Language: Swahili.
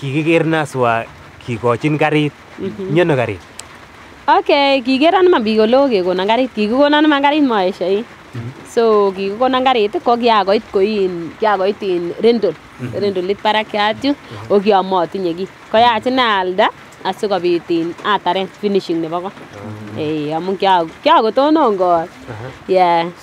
kikiker Naswa kikochin karit. Nyono karit. Okay, kikeran man biik ole kekonon karit. Kikikonon man karit maeshoi. So kikikonon karit ko kiakoit in rental. Rental barakiat yu o kiamatinye ki. Koyach inaalda asikobit ataren finishing nebo ko. Amun kiakotonon kot. Yeah.